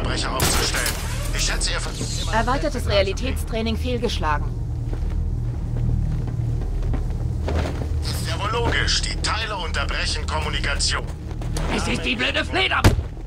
Unterbrecher aufzustellen. Ich schätze, ihr versucht immer... Erweitertes Realitätstraining fehlgeschlagen. Ist ja wohl logisch. Die Teile unterbrechen Kommunikation. Es ist die blöde Fleder!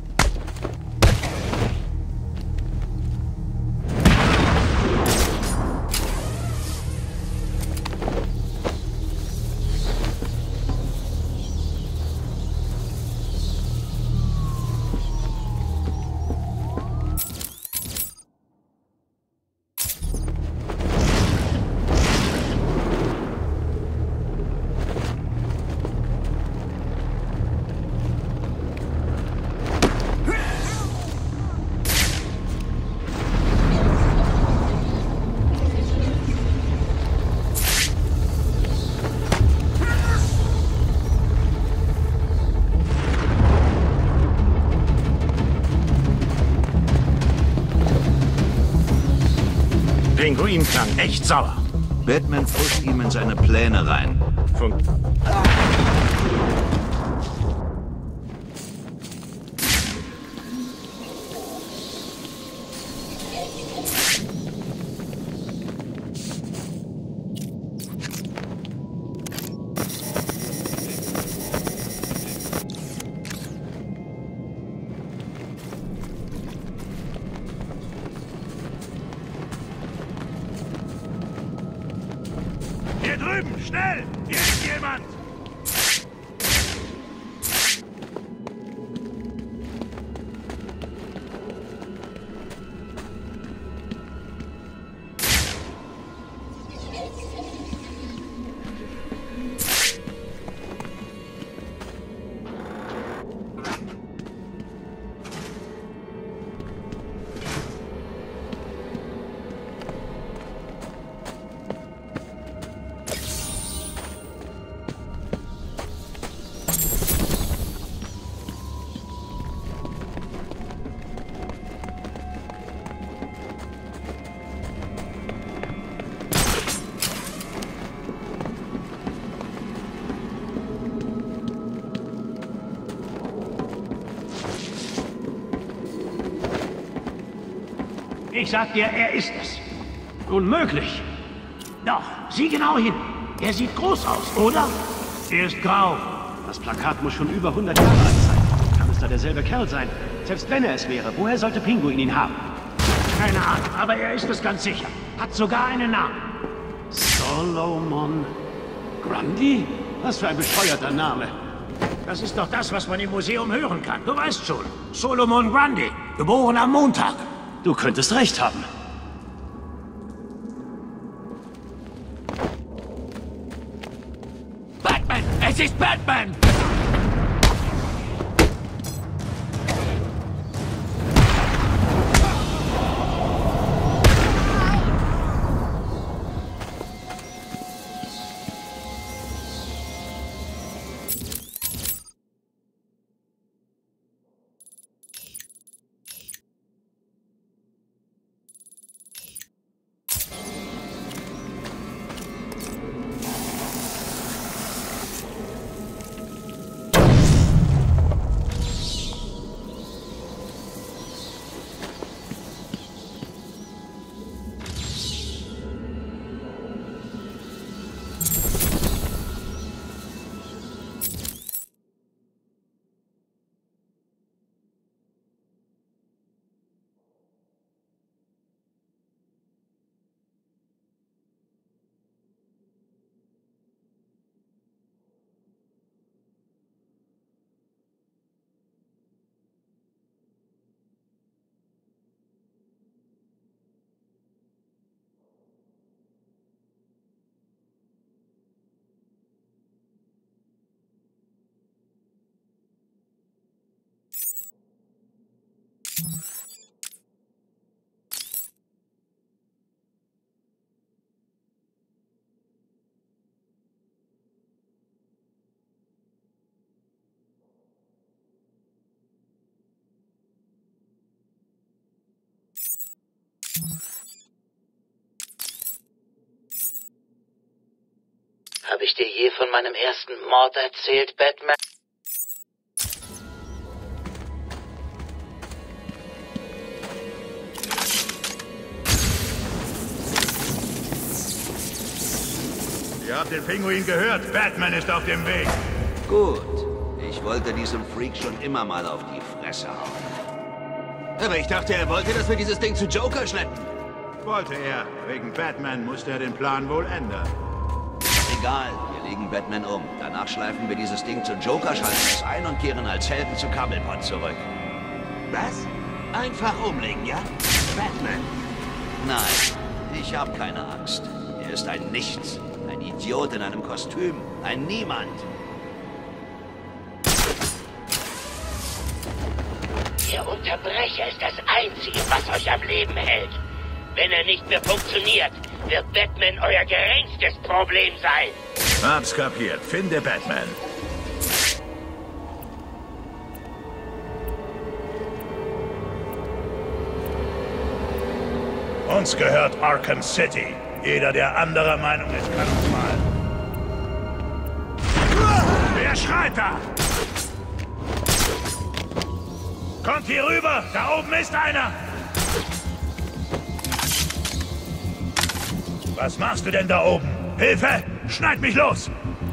Pinguin klang echt sauer. Batman pfuscht ihm in seine Pläne rein. Hier drüben, schnell! Hier ist jemand! Ich sag dir, er ist es. Unmöglich. Doch, sieh genau hin. Er sieht groß aus, oder? Er ist grau. Das Plakat muss schon über 100 Jahre alt sein. Kann es da derselbe Kerl sein? Selbst wenn er es wäre, woher sollte Pinguin ihn haben? Keine Ahnung, aber er ist es ganz sicher. Hat sogar einen Namen. Solomon Grundy? Was für ein bescheuerter Name. Das ist doch das, was man im Museum hören kann. Du weißt schon. Solomon Grundy, geboren am Montag. Du könntest recht haben. Batman! Es ist Batman! Habe ich dir je von meinem ersten Mord erzählt, Batman? Ihr habt den Pinguin gehört. Batman ist auf dem Weg. Gut. Ich wollte diesem Freak schon immer mal auf die Fresse hauen. Aber ich dachte, er wollte, dass wir dieses Ding zu Joker schleppen. Wollte er. Wegen Batman musste er den Plan wohl ändern. Egal, wir legen Batman um. Danach schleifen wir dieses Ding zu Joker, schalten es ein und kehren als Helden zu Cobblepot zurück. Was? Einfach umlegen, ja? Batman. Nein, ich habe keine Angst. Er ist ein Nichts. Ein Idiot in einem Kostüm. Ein Niemand. Der Unterbrecher ist das Einzige, was euch am Leben hält. Wenn er nicht mehr funktioniert, wird Batman euer geringstes Problem sein. Hab's kapiert. Finde Batman. Uns gehört Arkham City. Jeder, der anderer Meinung ist, kann uns mal. Wer schreit da? Kommt hier rüber! Da oben ist einer! Was machst du denn da oben? Hilfe! Schneid mich los!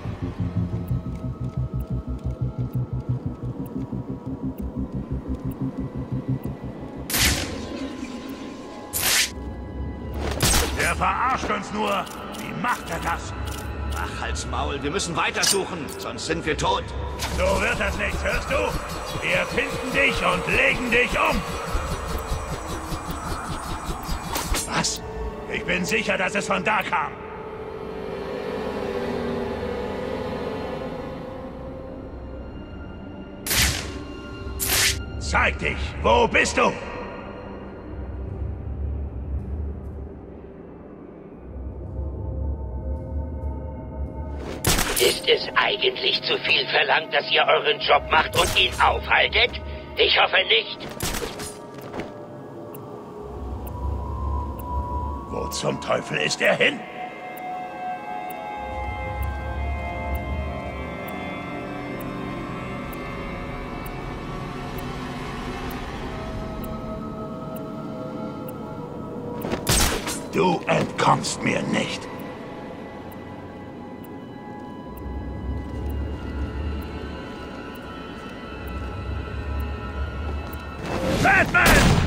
Der verarscht uns nur. Wie macht er das? Ach, halt's Maul, wir müssen weitersuchen, sonst sind wir tot. So wird das nichts, hörst du? Wir finden dich und legen dich um. Was? Ich bin sicher, dass es von da kam. Zeig dich! Wo bist du? Ist es eigentlich zu viel verlangt, dass ihr euren Job macht und ihn aufhaltet? Ich hoffe nicht. Wo zum Teufel ist er hin? Du entkommst mir nicht. Batman!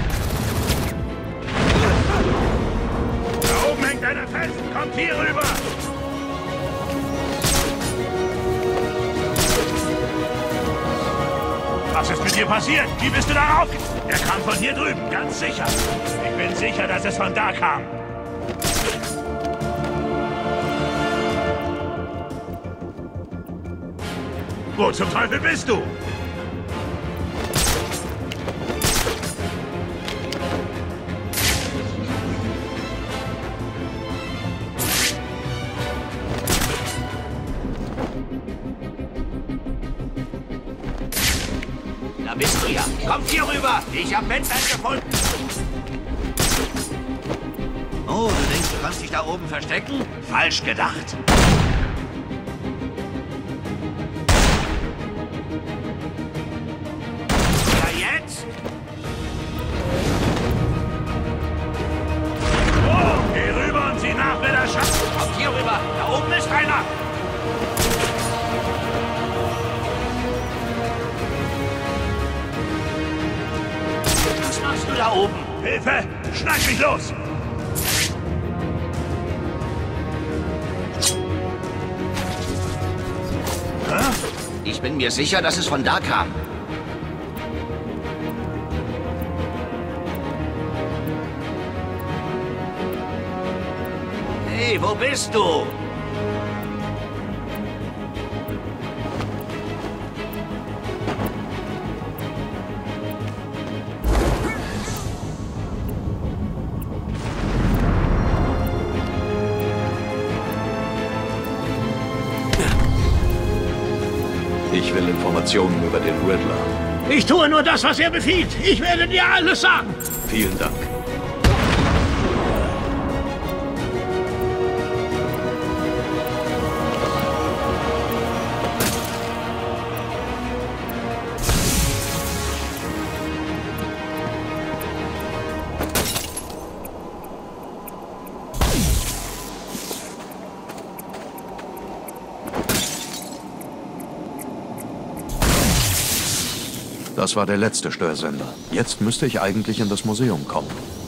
Da oben hängt einer fest. Kommt hier rüber. Was ist mit dir passiert? Wie bist du darauf? Er kam von hier drüben, ganz sicher. Ich bin sicher, dass es von da kam. Wo zum Teufel bist du? Da bist du ja. Kommt hier rüber. Ich hab Batman gefunden. Oh, du denkst, du kannst dich da oben verstecken? Falsch gedacht. Ja, jetzt? Oh, geh rüber und sieh nach, wer da schafft. Kommt hier rüber. Da oben ist einer. Was machst du da oben? Hilfe! Schneid mich los! Ich bin mir sicher, dass es von da kam. Hey, wo bist du? Ich will Informationen über den Riddler. Ich tue nur das, was er befiehlt. Ich werde dir alles sagen. Vielen Dank. Das war der letzte Störsender. Jetzt müsste ich eigentlich in das Museum kommen.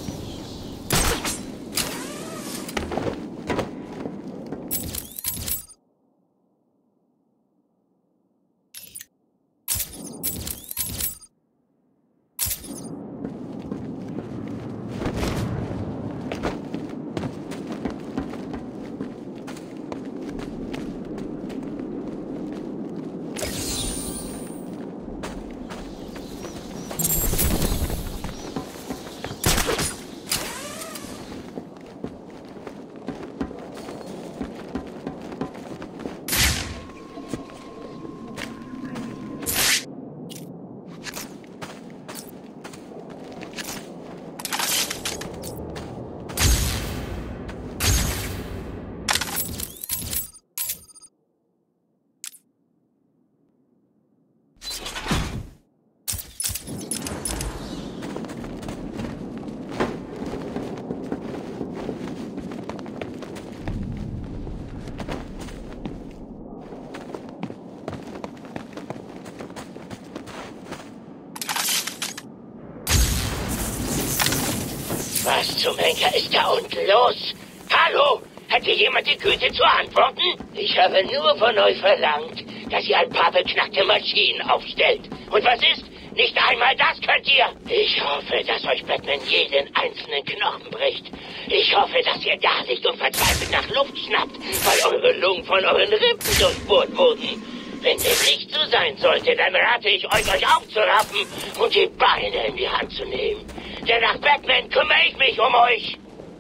Was zum Henker ist da unten los? Hallo? Hat hier jemand die Güte zu antworten? Ich habe nur von euch verlangt, dass ihr ein paar beknackte Maschinen aufstellt. Und was ist? Nicht einmal das könnt ihr. Ich hoffe, dass euch Batman jeden einzelnen Knochen bricht. Ich hoffe, dass ihr da liegt und verzweifelt nach Luft schnappt, weil eure Lungen von euren Rippen durchbohrt wurden. Wenn dem nicht so sein sollte, dann rate ich euch aufzuraffen und die Beine in die Hand zu nehmen. Denn nach Batman kümmere ich mich um euch.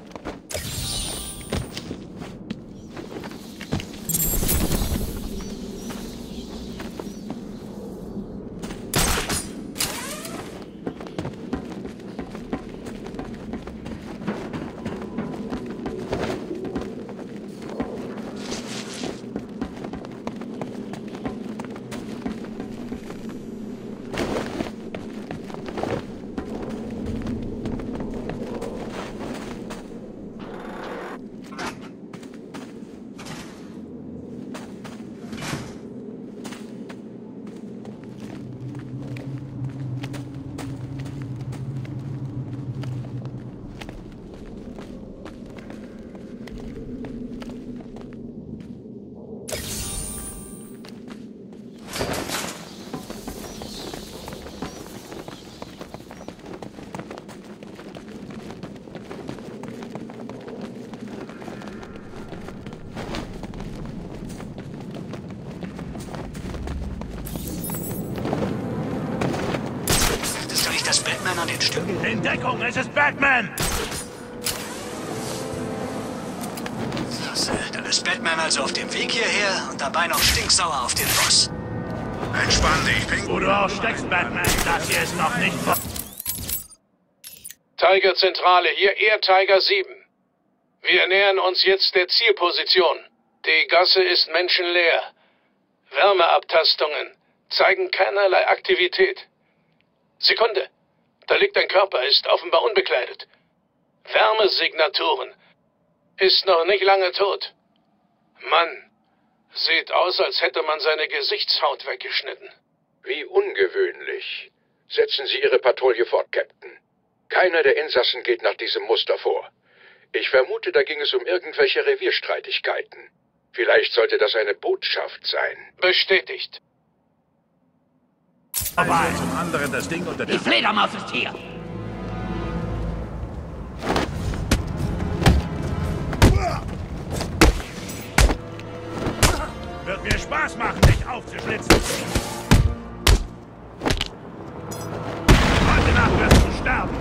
Dass Batman an den Stücken... In Deckung, es ist Batman! Dann ist Batman also auf dem Weg hierher und dabei noch stinksauer auf den Boss. Entspann dich, Pink. Wo du auch steckst, Batman, das hier ist noch nicht... Tiger Zentrale, hier Air Tiger 7. Wir nähern uns jetzt der Zielposition. Die Gasse ist menschenleer. Wärmeabtastungen zeigen keinerlei Aktivität. Sekunde. Da liegt ein Körper, ist offenbar unbekleidet. Wärmesignaturen. Ist noch nicht lange tot. Mann, sieht aus, als hätte man seine Gesichtshaut weggeschnitten. Wie ungewöhnlich. Setzen Sie Ihre Patrouille fort, Captain. Keiner der Insassen geht nach diesem Muster vor. Ich vermute, da ging es um irgendwelche Revierstreitigkeiten. Vielleicht sollte das eine Botschaft sein. Bestätigt. Aber zum anderen das Ding unter der... Die Fledermaus ist hier! Wird mir Spaß machen, dich aufzuschlitzen. Heute Nacht wirst du sterben.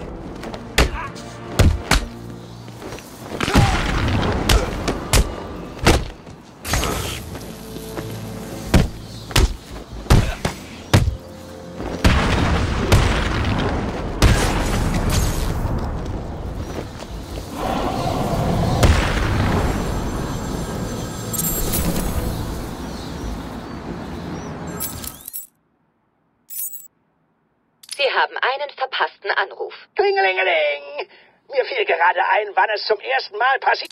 Sie haben einen verpassten Anruf. Klingelingeling! Mir fiel gerade ein, wann es zum ersten Mal passiert.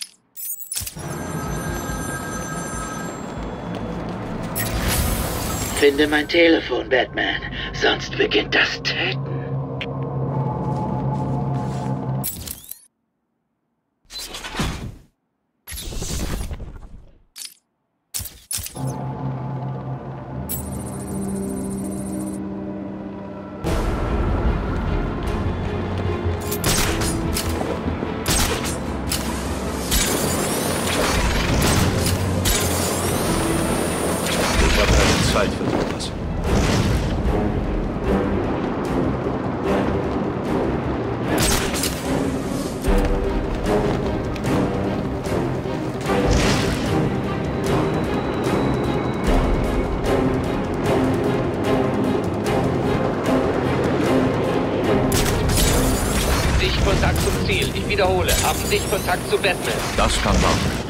Finde mein Telefon, Batman. Sonst beginnt das Töten. Zeit für sowas. Sichtkontakt zum Ziel. Ich wiederhole. Haben Sichtkontakt zu Batman. Das kann warten.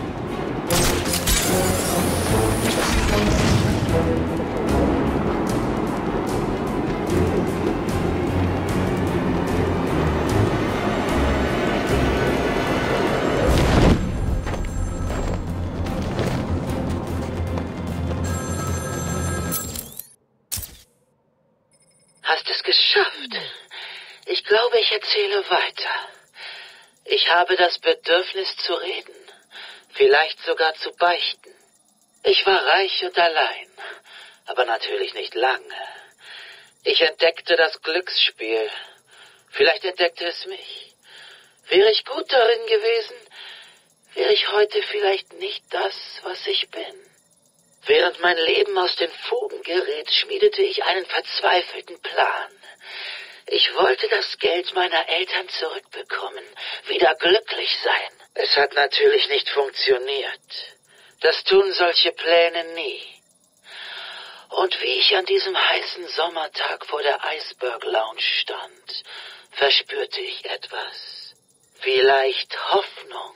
Hast es geschafft. Ich glaube, ich erzähle weiter. Ich habe das Bedürfnis zu reden, vielleicht sogar zu beichten. Ich war reich und allein, aber natürlich nicht lange. Ich entdeckte das Glücksspiel. Vielleicht entdeckte es mich. Wäre ich gut darin gewesen, wäre ich heute vielleicht nicht das, was ich bin. Während mein Leben aus den Fugen geriet, schmiedete ich einen verzweifelten Plan. Ich wollte das Geld meiner Eltern zurückbekommen, wieder glücklich sein. Es hat natürlich nicht funktioniert. Das tun solche Pläne nie. Und wie ich an diesem heißen Sommertag vor der Iceberg Lounge stand, verspürte ich etwas. Vielleicht Hoffnung.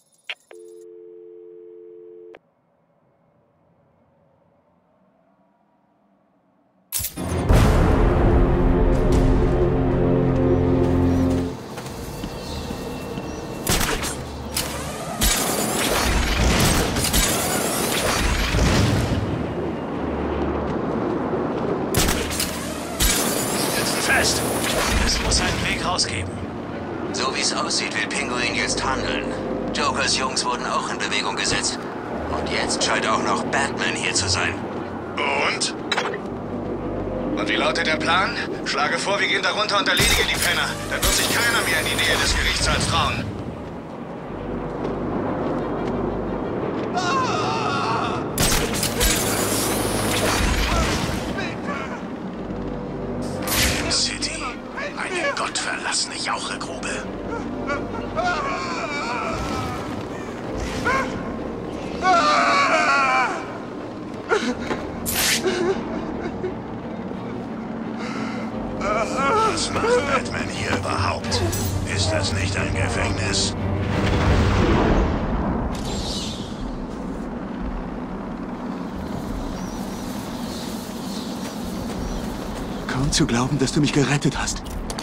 Es muss einen Weg rausgeben. So wie es aussieht, will Pinguin jetzt handeln. Jokers Jungs wurden auch in Bewegung gesetzt. Und jetzt scheint auch noch Batman hier zu sein. Und? Und wie lautet der Plan? Schlage vor, wir gehen da runter und erledigen die Penner. Dann wird sich keiner mehr in die Nähe des Gerichtssaals trauen. City. Eine gottverlassene Jauchegrube. Was macht Batman hier überhaupt? Ist das nicht ein Gefängnis? Kaum zu glauben, dass du mich gerettet hast.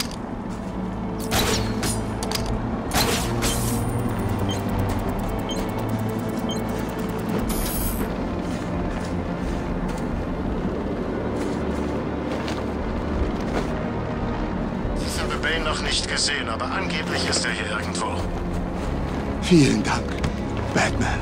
Ich habe Bane noch nicht gesehen, aber angeblich ist er hier irgendwo. Vielen Dank, Batman.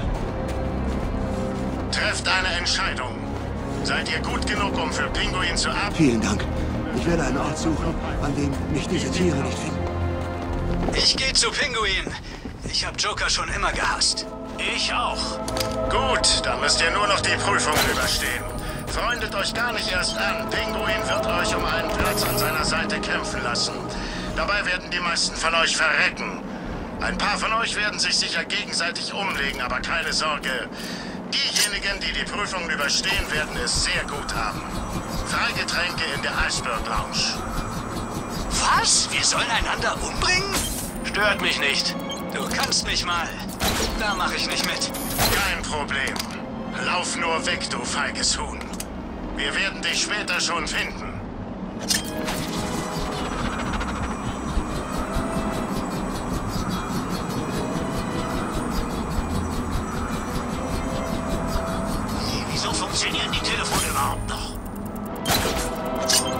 Trefft eine Entscheidung. Seid ihr gut genug, um für Pinguin zu arbeiten? Vielen Dank. Ich werde einen Ort suchen, an dem mich diese Tiere nicht finden. Ich gehe zu Pinguin. Ich habe Joker schon immer gehasst. Ich auch. Gut, dann müsst ihr nur noch die Prüfungen überstehen. Freundet euch gar nicht erst an. Pinguin wird euch um einen Platz an seiner Seite kämpfen lassen. Dabei werden die meisten von euch verrecken. Ein paar von euch werden sich sicher gegenseitig umlegen, aber keine Sorge. Diejenigen, die die Prüfungen überstehen, werden es sehr gut haben. Freigetränke in der Iceberg Lounge. Was? Wir sollen einander umbringen? Stört mich nicht. Du kannst mich mal. Da mache ich nicht mit. Kein Problem. Lauf nur weg, du feiges Huhn. Wir werden dich später schon finden. Wieso funktionieren die Telefone überhaupt noch?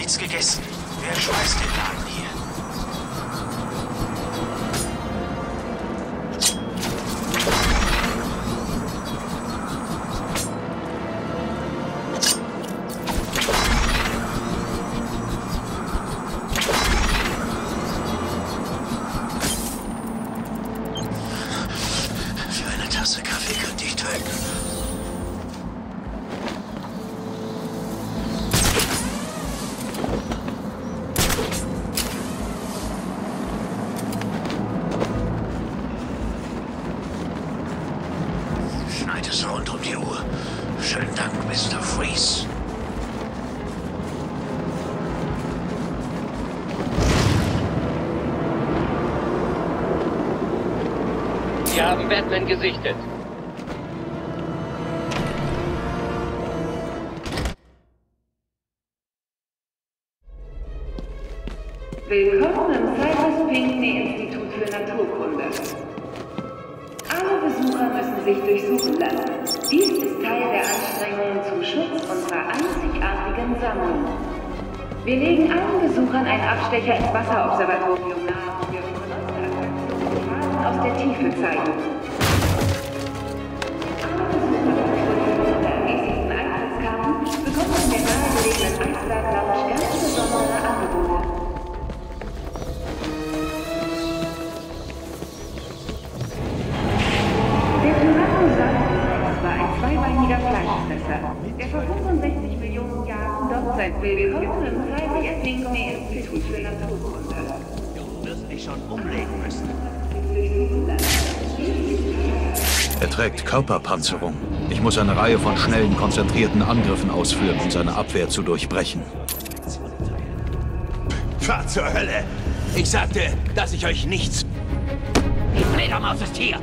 nichts gegessen. Wer schmeißt den Laden hier? Für eine Tasse Kaffee könnte ich töten. Schneid es rund um die Uhr. Schönen Dank, Mr. Freeze. Wir haben Batman gesichtet. Willkommen im Cyrus Pinckney-Institut für Naturkunde. Alle Besucher müssen sich durchsuchen lassen. Dies ist Teil der Anstrengungen zum Schutz unserer einzigartigen Sammlung. Wir legen allen Besuchern einen Abstecher ins Wasserobservatorium nahe, wo wir unsere neueste Attraktion Gefahren aus der Tiefe zeigen. Alle Besucher mit der ermäßigten Eintrittskarten bekommen in der nahegelegenen Eisberg-Lounge ganz besondere Angebote. Zweibeiniger Fleischfresser, der vor 65 Millionen Jahren dort sein Willkommen im Cyrus Pinckney-Institut für Naturkunde. Du wirst mich schon umlegen müssen. Er trägt Körperpanzerung. Ich muss eine Reihe von schnellen, konzentrierten Angriffen ausführen, um seine Abwehr zu durchbrechen. Fahr zur Hölle! Ich sagte, dass ich euch nichts... Die Fledermaus ist hier!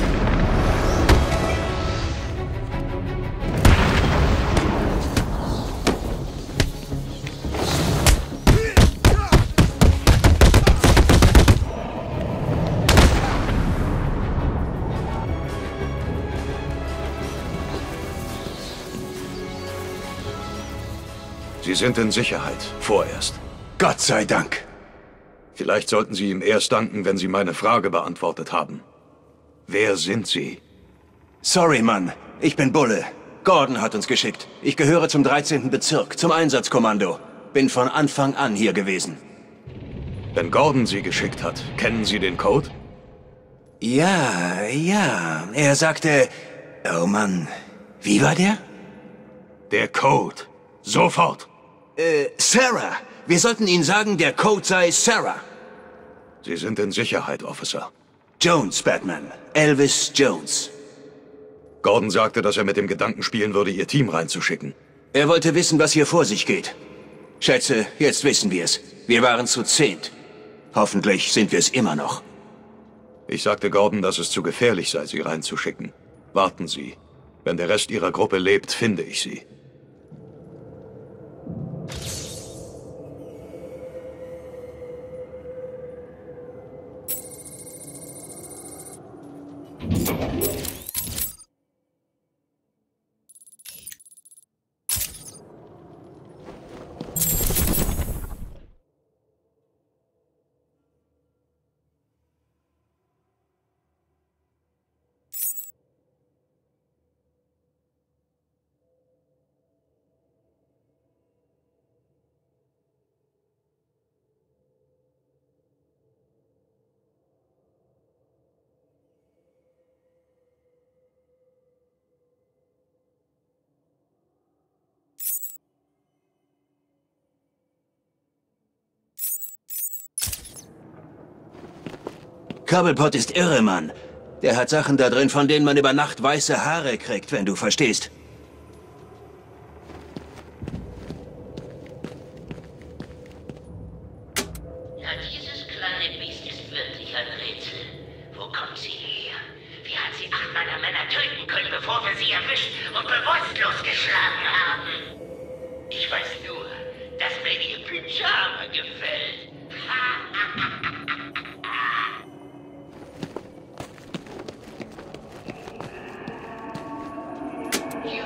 Sie sind in Sicherheit, vorerst. Gott sei Dank. Vielleicht sollten Sie ihm erst danken, wenn Sie meine Frage beantwortet haben. Wer sind Sie? Sorry, Mann. Ich bin Bulle. Gordon hat uns geschickt. Ich gehöre zum 13. Bezirk, zum Einsatzkommando. Bin von Anfang an hier gewesen. Wenn Gordon Sie geschickt hat, kennen Sie den Code? Ja. Er sagte... Oh Mann. Wie war der? Der Code. Sofort. Sarah. Wir sollten Ihnen sagen, der Code sei Sarah. Sie sind in Sicherheit, Officer. Jones, Batman. Elvis Jones. Gordon sagte, dass er mit dem Gedanken spielen würde, Ihr Team reinzuschicken. Er wollte wissen, was hier vor sich geht. Schätze, jetzt wissen wir es. Wir waren zu 10. Hoffentlich sind wir es immer noch. Ich sagte Gordon, dass es zu gefährlich sei, Sie reinzuschicken. Warten Sie. Wenn der Rest Ihrer Gruppe lebt, finde ich Sie. Cobblepot ist irre, Mann. Der hat Sachen da drin, von denen man über Nacht weiße Haare kriegt, wenn du verstehst. Ja, dieses kleine Biest ist wirklich ein Rätsel. Wo kommt sie her? Wie hat sie 8 meiner Männer töten können, bevor wir sie erwischt und bewusstlos geschlagen haben? Ich weiß nur, dass mir ihr Pyjama gefällt. You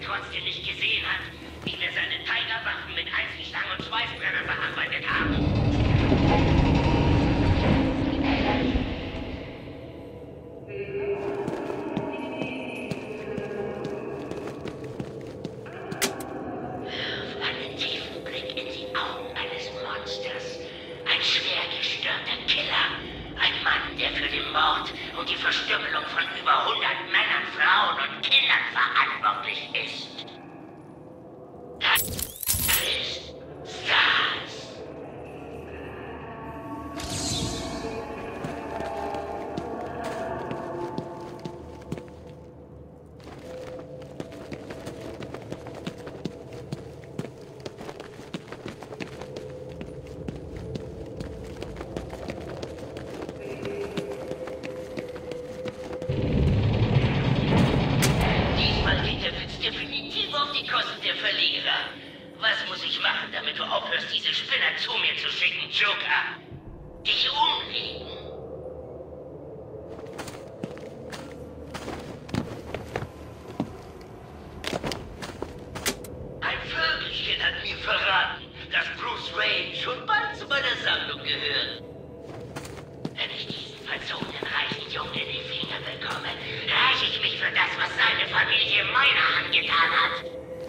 trotzdem nicht gesehen hat, wie wir seine Tigerwaffen mit Eisenstangen und Schweißbrennern bearbeitet haben. Und die Verstümmelung von über 100 Männern, Frauen und Kindern verantwortlich ist. Das ist Stars. Was muss ich machen, damit du aufhörst, diese Spinner zu mir zu schicken, Joker? Dich umlegen? Ein Vögelchen hat mir verraten, dass Bruce Wayne schon bald zu meiner Sammlung gehört. Wenn ich diesen verzogenen reichen Jungen in die Finger bekomme, reiche ich mich für das, was seine Familie meiner angetan hat.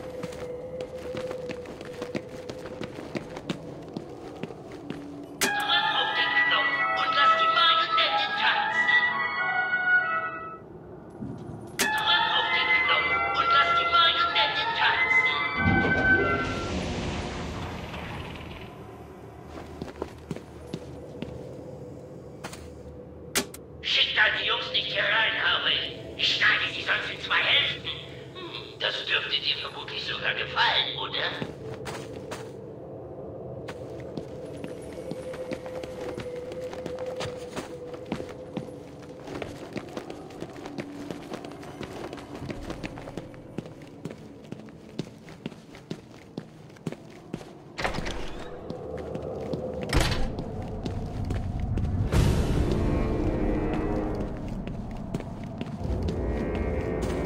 Schickt die Jungs nicht hier rein, Harvey. Ich schneide sie sonst in 2 Hälften. Das dürfte dir vermutlich sogar gefallen, oder?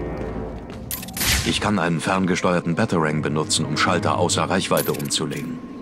Ich kann einen ferngesteuerten Batarang benutzen, um Schalter außer Reichweite umzulegen.